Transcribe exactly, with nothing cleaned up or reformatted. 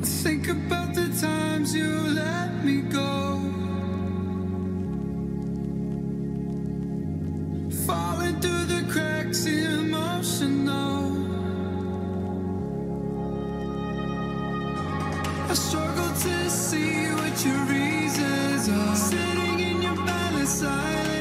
Think about the times you let me go, falling through the cracks, emotional. I struggle to see what your reasons are, sitting in your balance silence.